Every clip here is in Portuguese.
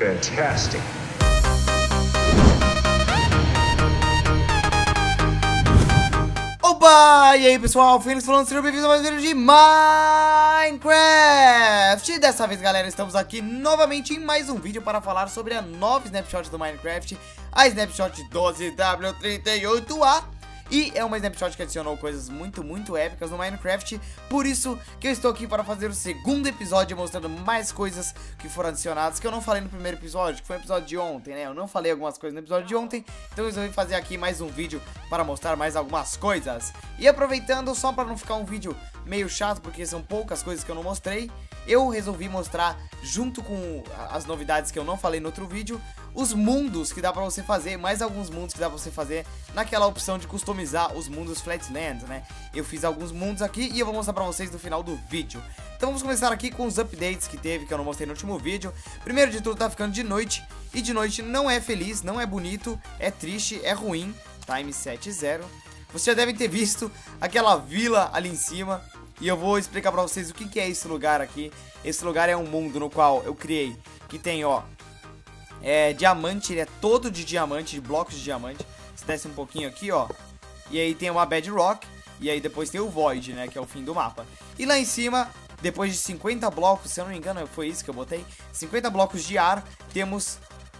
fantastic. Opa! E aí pessoal, Fênix falando, sejam bem-vindos a mais um vídeo de Minecraft! E dessa vez, galera, estamos aqui novamente em mais um vídeo para falar sobre a nova Snapshot do Minecraft, a Snapshot 12W38A. E é uma Snapshot que adicionou coisas muito épicas no Minecraft. Por isso que eu estou aqui para fazer o segundo episódio, mostrando mais coisas que foram adicionadas, que eu não falei no primeiro episódio, que foi o episódio de ontem, né? Eu não falei algumas coisas no episódio de ontem, então eu resolvi fazer aqui mais um vídeo para mostrar mais algumas coisas. E aproveitando, só para não ficar um vídeo meio chato, porque são poucas coisas que eu não mostrei, eu resolvi mostrar, junto com as novidades que eu não falei no outro vídeo, os mundos que dá pra você fazer, mais alguns mundos que dá pra você fazer naquela opção de customizar os mundos Flatland, né? Eu fiz alguns mundos aqui e eu vou mostrar pra vocês no final do vídeo. Então vamos começar aqui com os updates que teve, que eu não mostrei no último vídeo. Primeiro de tudo, tá ficando de noite, e de noite não é feliz, não é bonito, é triste, é ruim. Time 70. Vocês já devem ter visto aquela vila ali em cima, e eu vou explicar pra vocês o que é esse lugar aqui. Esse lugar é um mundo no qual eu criei, que tem, ó, diamante, ele é todo de diamante, de blocos de diamante. Você desce um pouquinho aqui, ó, e aí tem uma bedrock, e aí depois tem o void, né, que é o fim do mapa. E lá em cima, depois de 50 blocos, se eu não me engano, foi isso que eu botei, 50 blocos de ar, temos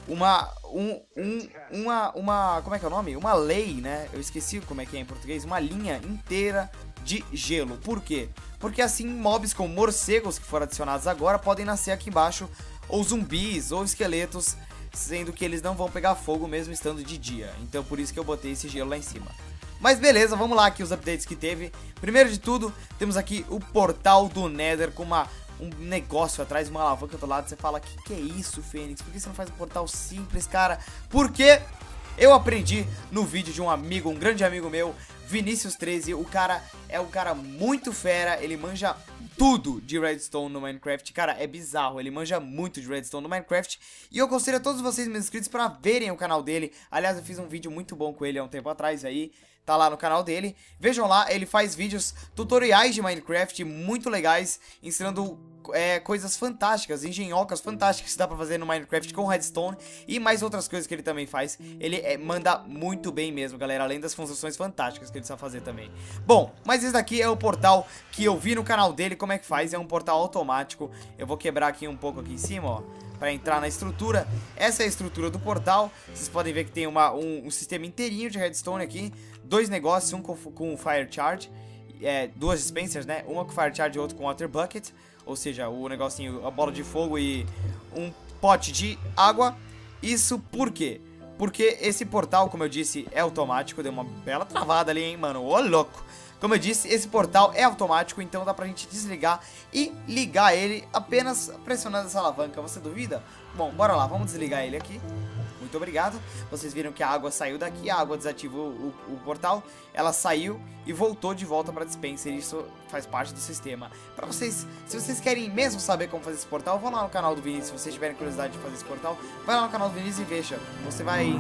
como é que é o nome? Uma lei, né, eu esqueci como é que é em português, uma linha inteira de gelo. Por quê? Porque assim mobs como morcegos que foram adicionados agora podem nascer aqui embaixo, ou zumbis, ou esqueletos, sendo que eles não vão pegar fogo mesmo estando de dia. Então por isso que eu botei esse gelo lá em cima. Mas beleza, vamos lá aqui os updates que teve. Primeiro de tudo, temos aqui o portal do Nether com um negócio atrás, uma alavanca do lado. Você fala, que é isso, Fênix? Por que você não faz um portal simples, cara? Porque eu aprendi no vídeo de um amigo, um grande amigo meu, Vinicius13. O cara é um cara muito fera, ele manja tudo de redstone no Minecraft. Cara, é bizarro, ele manja muito de redstone no Minecraft. E eu aconselho a todos vocês, meus inscritos, para verem o canal dele. Aliás, eu fiz um vídeo muito bom com ele há um tempo atrás aí, tá lá no canal dele. Vejam lá, ele faz vídeos tutoriais de Minecraft muito legais, ensinando coisas fantásticas, engenhocas fantásticas que dá pra fazer no Minecraft com redstone e mais outras coisas que ele também faz. Ele manda muito bem mesmo, galera, além das construções fantásticas que ele sabe fazer também. Bom, mas esse daqui é o portal que eu vi no canal dele, como é que faz, é um portal automático. Eu vou quebrar aqui um pouco aqui em cima, ó, para entrar na estrutura. Essa é a estrutura do portal. Vocês podem ver que tem um sistema inteirinho de redstone aqui, dois negócios, um com fire charge, duas dispensers, né, uma com fire charge e outra com water bucket. Ou seja, o negocinho, a bola de fogo e um pote de água. Isso por quê? Porque esse portal, como eu disse, é automático. Deu uma bela travada ali, hein, mano? Ô, louco! Como eu disse, esse portal é automático, então dá pra gente desligar e ligar ele apenas pressionando essa alavanca. Você duvida? Bom, bora lá, vamos desligar ele aqui. Muito obrigado. Vocês viram que a água saiu daqui, a água desativou o portal, ela saiu e voltou de volta para a dispenser. Isso faz parte do sistema. Para vocês, se vocês querem mesmo saber como fazer esse portal, vão lá no canal do Vinícius. Se vocês tiverem curiosidade de fazer esse portal, vai lá no canal do Vinícius e veja. Você vai...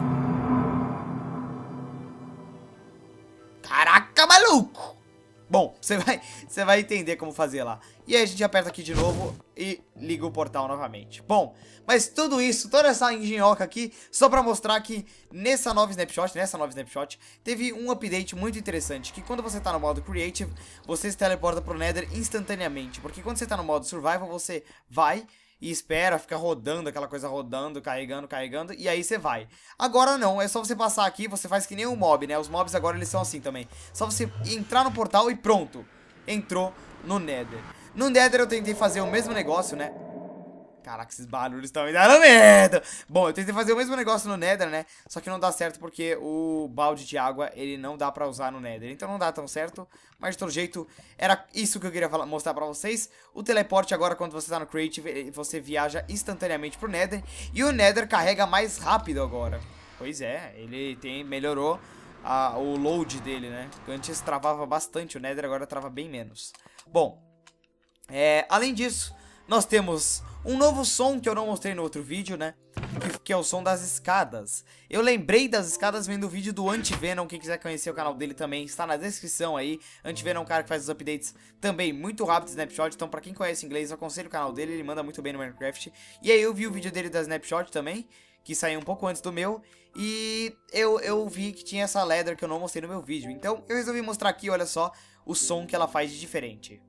Caraca, maluco! Bom, você vai entender como fazer lá. E aí a gente aperta aqui de novo e liga o portal novamente. Bom, mas tudo isso, toda essa engenhoca aqui, só pra mostrar que nessa nova Snapshot, teve um update muito interessante, que quando você tá no modo Creative, você se teleporta pro Nether instantaneamente. Porque quando você tá no modo Survival, você vai e espera, fica rodando, aquela coisa rodando, carregando, e aí você vai. Agora não, é só você passar aqui, você faz que nem um mob, né? Os mobs agora eles são assim também. Só você entrar no portal e pronto, entrou no Nether. No Nether eu tentei fazer o mesmo negócio, né? Caraca, esses barulhos estão me dando medo. Bom, eu tentei fazer o mesmo negócio no Nether, né? Só que não dá certo porque o balde de água, ele não dá pra usar no Nether. Então não dá tão certo. Mas de todo jeito, era isso que eu queria mostrar pra vocês. O teleporte agora, quando você tá no Creative, você viaja instantaneamente pro Nether. E o Nether carrega mais rápido agora. Pois é, ele melhorou o load dele, né? Antes travava bastante o Nether, agora trava bem menos. Bom, além disso, nós temos um novo som que eu não mostrei no outro vídeo, né? que é o som das escadas. Eu lembrei das escadas vendo o vídeo do Anti-Venom. Quem quiser conhecer o canal dele também está na descrição aí. Anti-Venom é um cara que faz os updates também muito rápido de Snapshot. Então pra quem conhece inglês, eu aconselho o canal dele, ele manda muito bem no Minecraft. E aí eu vi o vídeo dele da Snapshot também, que saiu um pouco antes do meu. E eu vi que tinha essa ladder que eu não mostrei no meu vídeo. Então eu resolvi mostrar aqui, olha só, o som que ela faz de diferente.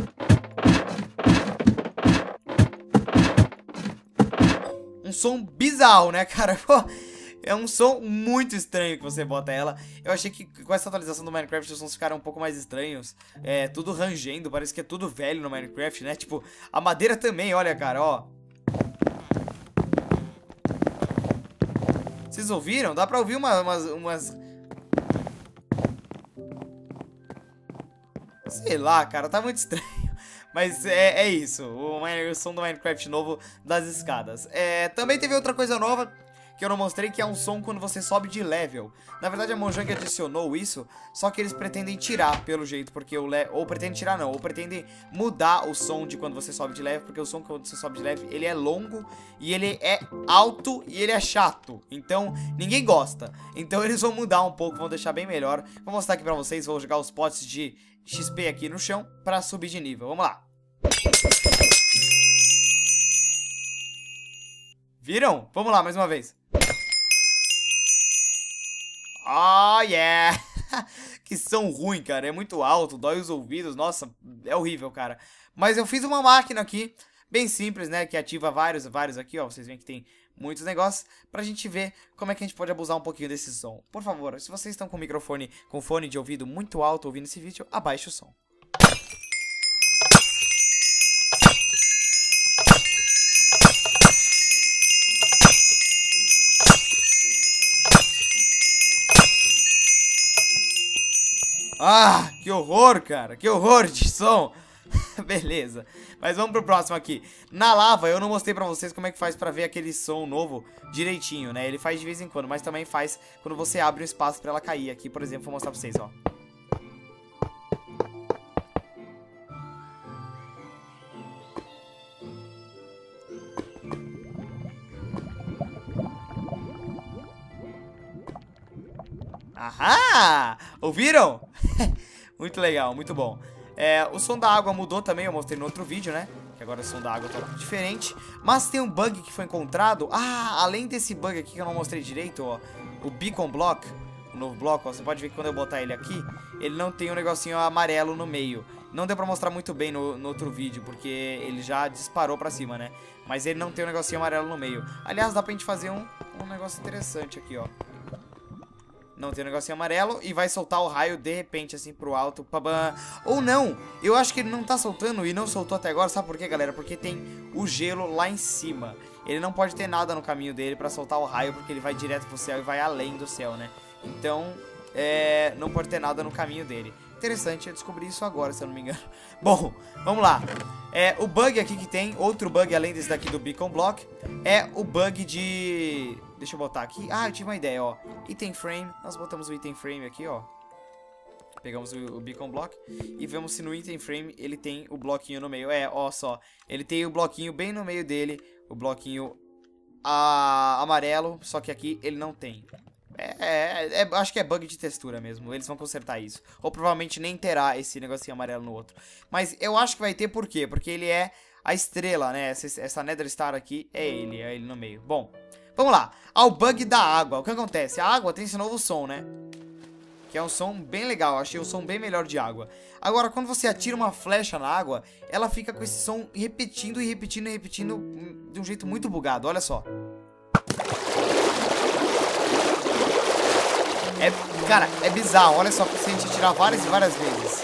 Um som bizarro, né, cara? Pô, é um som muito estranho que você bota ela. Eu achei que com essa atualização do Minecraft os sons ficaram um pouco mais estranhos. É, tudo rangendo, parece que é tudo velho no Minecraft, né? Tipo, a madeira também, olha, cara, ó. Vocês ouviram? Dá pra ouvir umas... Sei lá, cara, tá muito estranho. Mas é isso, o som do Minecraft novo das escadas. Também teve outra coisa nova que eu não mostrei, que é um som quando você sobe de level. Na verdade a Mojang adicionou isso, só que eles pretendem tirar, pelo jeito, porque ou pretendem tirar não, ou pretendem mudar o som de quando você sobe de level, porque o som quando você sobe de level, ele é longo, e ele é alto, e ele é chato. Então, ninguém gosta. Então eles vão mudar um pouco, vão deixar bem melhor. Vou mostrar aqui pra vocês, vou jogar os potes de XP aqui no chão pra subir de nível. Vamos lá. Viram? Vamos lá, mais uma vez. Oh, yeah! Que som ruim, cara. É muito alto, dói os ouvidos. Nossa, é horrível, cara. Mas eu fiz uma máquina aqui, bem simples, né? Que ativa vários aqui, ó. Vocês veem que tem muitos negócios, pra gente ver como é que a gente pode abusar um pouquinho desse som. Por favor, se vocês estão com o microfone, com fone de ouvido muito alto ouvindo esse vídeo, abaixe o som. Ah, que horror, cara. Que horror de som. Beleza. Mas vamos pro próximo aqui. Na lava, eu não mostrei pra vocês como é que faz pra ver aquele som novo direitinho, né? Ele faz de vez em quando, mas também faz quando você abre um espaço pra ela cair. Aqui, por exemplo, vou mostrar pra vocês, ó. Ahá! Ouviram? Muito legal, muito bom. O som da água mudou também, eu mostrei no outro vídeo, né? Que agora o som da água tá um pouco diferente. Mas tem um bug que foi encontrado. Ah, além desse bug aqui que eu não mostrei direito, ó. O Beacon Block, o novo bloco, ó. Você pode ver que quando eu botar ele aqui, ele não tem um negocinho amarelo no meio. Não deu pra mostrar muito bem no outro vídeo, porque ele já disparou pra cima, né? Mas ele não tem um negocinho amarelo no meio. Aliás, dá pra gente fazer um negócio interessante aqui, ó. Não tem um negocinho amarelo e vai soltar o raio de repente, assim, pro alto. Pabam. Ou não, eu acho que ele não tá soltando e não soltou até agora. Sabe por quê, galera? Porque tem o gelo lá em cima. Ele não pode ter nada no caminho dele pra soltar o raio, porque ele vai direto pro céu e vai além do céu, né? Então, não pode ter nada no caminho dele. Interessante, eu descobri isso agora, se eu não me engano. Bom, vamos lá. O bug aqui que tem, outro bug além desse daqui do Beacon Block, é o bug de... Deixa eu botar aqui. Ah, eu tive uma ideia, ó. Item Frame, nós botamos o Item Frame aqui, ó. Pegamos o Beacon Block e vemos se no Item Frame ele tem o bloquinho no meio. Ó só, ele tem o bloquinho bem no meio dele, o bloquinho amarelo, só que aqui ele não tem. Acho que é bug de textura mesmo. Eles vão consertar isso. Ou provavelmente nem terá esse negocinho amarelo no outro. Mas eu acho que vai ter, por quê? Porque ele é a estrela, né? Essa Nether Star aqui é ele no meio. Bom, vamos lá. Ao bug da água. O que acontece? A água tem esse novo som, né? Que é um som bem legal. Achei um som bem melhor de água. Agora, quando você atira uma flecha na água, ela fica com esse som repetindo e repetindo e repetindo de um jeito muito bugado. Olha só. Cara, é bizarro. Olha só, se a gente atirar várias e várias vezes.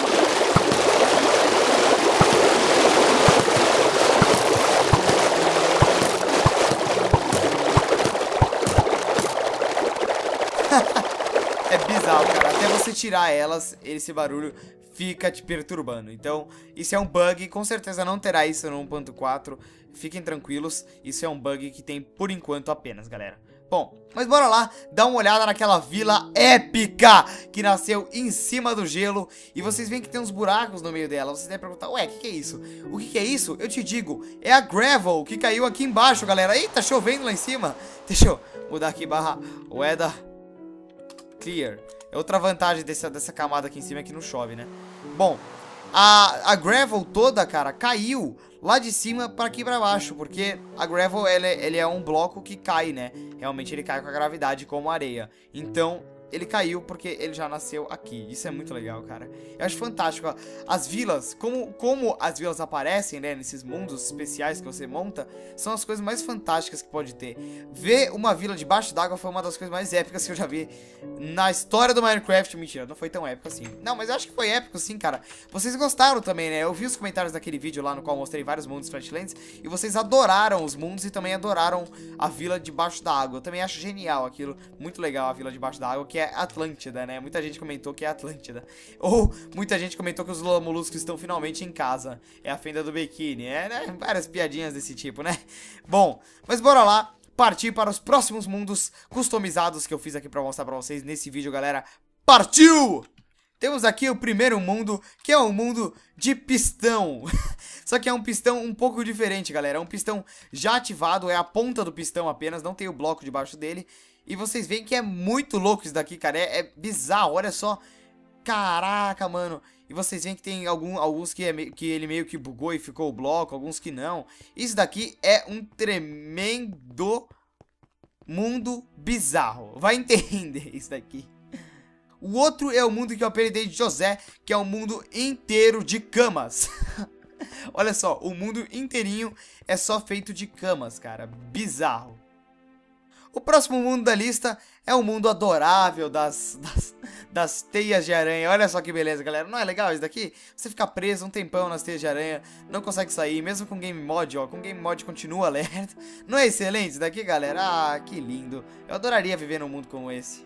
É bizarro, cara. Até você tirar elas, esse barulho fica te perturbando. Então, isso é um bug. Com certeza não terá isso no 1.4. Fiquem tranquilos. Isso é um bug que tem por enquanto apenas, galera. Bom, mas bora lá dar uma olhada naquela vila épica que nasceu em cima do gelo. E vocês veem que tem uns buracos no meio dela. Vocês devem perguntar, ué, o que é isso? O que é isso? Eu te digo, é a gravel que caiu aqui embaixo, galera. Eita, tá chovendo lá em cima. Deixa eu mudar aqui, barra weather clear. É outra vantagem dessa camada aqui em cima, é que não chove, né? Bom, a gravel toda, cara, caiu lá de cima pra aqui pra baixo, porque a gravel, ele é um bloco que cai, né? Realmente ele cai com a gravidade como a areia. Então, ele caiu porque ele já nasceu aqui. Isso é muito legal, cara. Eu acho fantástico, ó. As vilas, como as vilas aparecem, né, nesses mundos especiais que você monta, são as coisas mais fantásticas que pode ter. Ver uma vila debaixo d'água foi uma das coisas mais épicas que eu já vi na história do Minecraft. Mentira, não foi tão épico assim. Não, mas eu acho que foi épico sim, cara. Vocês gostaram também, né? Eu vi os comentários daquele vídeo lá no qual eu mostrei vários mundos Flatlands e vocês adoraram os mundos e também adoraram a vila debaixo da água. Eu também acho genial aquilo. Muito legal a vila debaixo da água, que é Atlântida, né? Muita gente comentou que é Atlântida. Ou muita gente comentou que os Lula Moluscos estão finalmente em casa. É a fenda do biquíni. É, né? Várias piadinhas desse tipo, né? Bom, mas bora lá partir para os próximos mundos customizados que eu fiz aqui pra mostrar pra vocês nesse vídeo, galera. Partiu! Temos aqui o primeiro mundo, que é um mundo de pistão. Só que é um pistão um pouco diferente, galera. É um pistão já ativado, é a ponta do pistão apenas, não tem o bloco debaixo dele. E vocês veem que é muito louco isso daqui, cara. É bizarro, olha só. Caraca, mano. E vocês veem que tem alguns que ele meio que bugou e ficou o bloco, alguns que não. Isso daqui é um tremendo mundo bizarro. Vai entender isso daqui. O outro é o mundo que eu apelidei de José, que é um mundo inteiro de camas. Olha só, o mundo inteirinho é só feito de camas, cara. Bizarro. O próximo mundo da lista é o mundo adorável das teias de aranha. Olha só que beleza, galera. Não é legal isso daqui? Você fica preso um tempão nas teias de aranha, não consegue sair, mesmo com game mod, ó. Com game mod continua alerta. Não é excelente isso daqui, galera? Ah, que lindo. Eu adoraria viver num mundo como esse.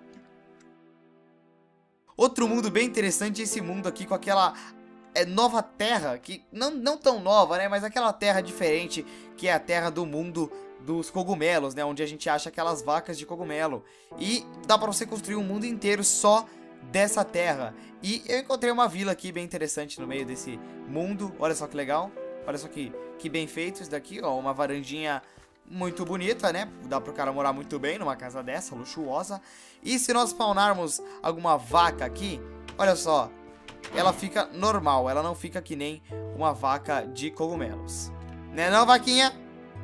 Outro mundo bem interessante é esse mundo aqui com aquela nova terra, que não tão nova, né? Mas aquela terra diferente, que é a terra do mundo dos cogumelos, né? Onde a gente acha aquelas vacas de cogumelo. E dá pra você construir um mundo inteiro só dessa terra. E eu encontrei uma vila aqui bem interessante no meio desse mundo. Olha só que legal. Olha só que bem feito isso daqui, ó. Uma varandinha muito bonita, né? Dá pro cara morar muito bem numa casa dessa, luxuosa. E se nós spawnarmos alguma vaca aqui, olha só, ela fica normal, ela não fica que nem uma vaca de cogumelos. Né não, vaquinha?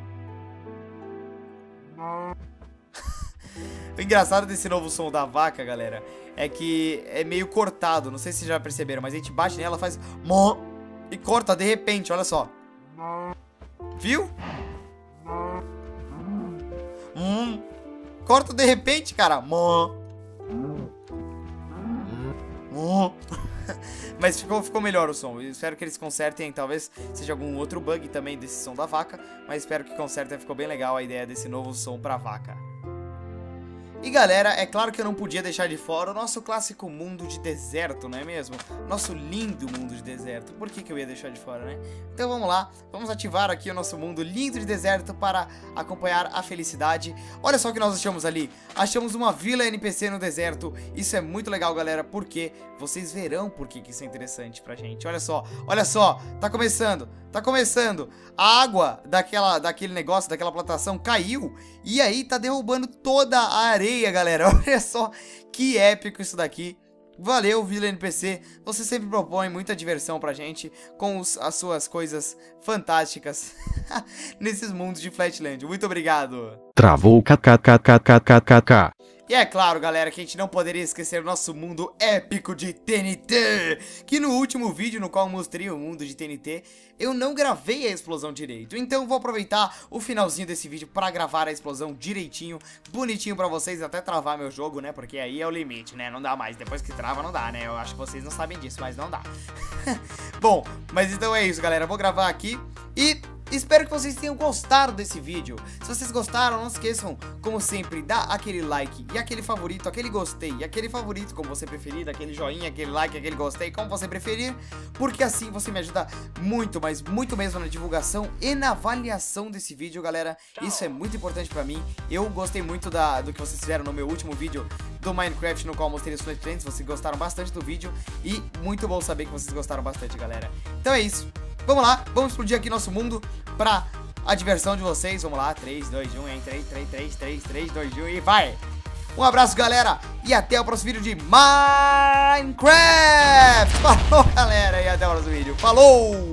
O engraçado desse novo som da vaca, galera, é que é meio cortado. Não sei se vocês já perceberam, mas a gente bate nela, faz mó e corta de repente, olha só. Viu? Corta de repente, cara. Mas ficou melhor o som. Eu espero que eles consertem. Talvez seja algum outro bug também desse som da vaca, mas espero que consertem. Ficou bem legal a ideia desse novo som pra vaca. E galera, é claro que eu não podia deixar de fora o nosso clássico mundo de deserto, não é mesmo? Nosso lindo mundo de deserto. Por que eu ia deixar de fora, né? Então vamos lá, vamos ativar aqui o nosso mundo lindo de deserto para acompanhar a felicidade. Olha só o que nós achamos ali. Achamos uma vila NPC no deserto. Isso é muito legal, galera, porque vocês verão por que isso é interessante pra gente. Olha só, tá começando. Tá começando. A água daquele negócio, daquela plantação caiu. E aí tá derrubando toda a areia, galera. Olha só que épico isso daqui. Valeu, Vila NPC. Você sempre propõe muita diversão pra gente com as suas coisas fantásticas nesses mundos de Flatland. Muito obrigado. Travou kkkkkkkk. E é claro, galera, que a gente não poderia esquecer o nosso mundo épico de TNT. Que no último vídeo no qual eu mostrei o mundo de TNT, eu não gravei a explosão direito. Então vou aproveitar o finalzinho desse vídeo pra gravar a explosão direitinho, bonitinho pra vocês, até travar meu jogo, né? Porque aí é o limite, né? Não dá mais. Depois que trava, não dá, né? Eu acho que vocês não sabem disso, mas não dá. Bom, mas então é isso, galera. Eu vou gravar aqui e espero que vocês tenham gostado desse vídeo. Se vocês gostaram, não esqueçam, como sempre, dar aquele like e aquele favorito, aquele gostei e aquele favorito, como você preferir, aquele joinha, aquele like, aquele gostei, como você preferir, porque assim você me ajuda muito, mas muito mesmo na divulgação e na avaliação desse vídeo, galera. Isso é muito importante pra mim. Eu gostei muito do que vocês fizeram no meu último vídeo do Minecraft, no qual eu mostrei os Flash Trends. Vocês gostaram bastante do vídeo e muito bom saber que vocês gostaram bastante, galera. Então é isso. Vamos lá, vamos explodir aqui nosso mundo pra a diversão de vocês. Vamos lá, 3, 2, 1, entra aí, 3, 2, 1 e vai! Um abraço, galera, e até o próximo vídeo de Minecraft! Falou, galera, e até o próximo vídeo. Falou!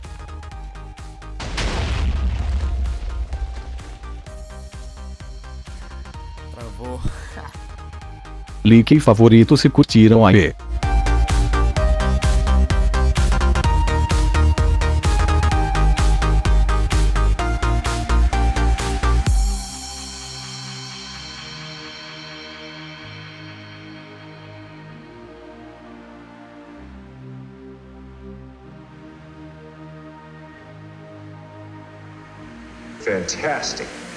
Travou. Like e favorito se curtiram aí. Fantastic.